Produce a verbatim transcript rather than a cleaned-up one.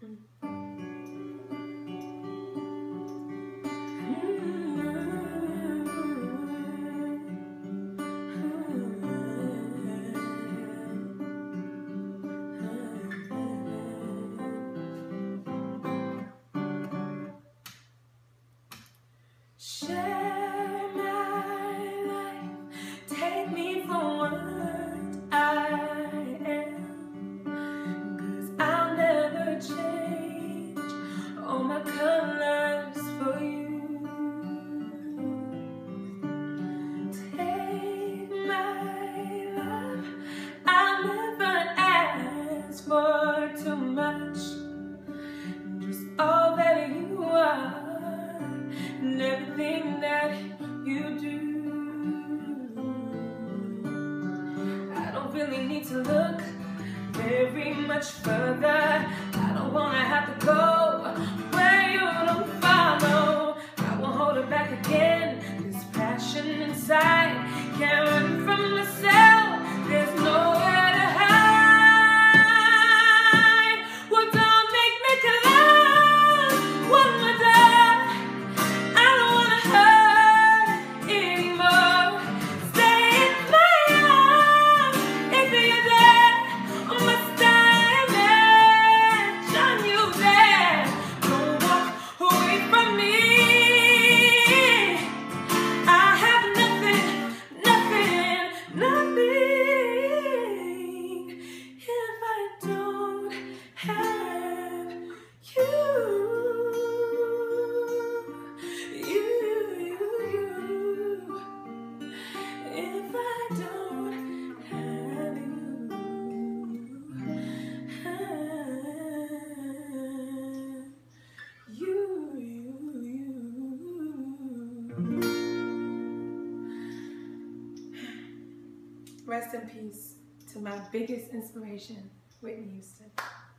Share my life, take me for what I am, 'cause I'll never change all my colors for you. Take my love, I'll never ask for too much, just all that you are and everything that you do. I don't really need to look very much further. I don't wanna have to go where you don't follow. I won't hold it back again. This passion inside can't run from myself. There's nowhere to hide. Well, don't make me collide one more time. I don't wanna hurt anymore. Stay in my arms if you're there. Or must I imagine you there? Don't walk away from me. I have nothing, nothing, nothing if I don't have you. You, you, you. If I don't have you, you, you, you. Rest in peace to my biggest inspiration, Whitney Houston.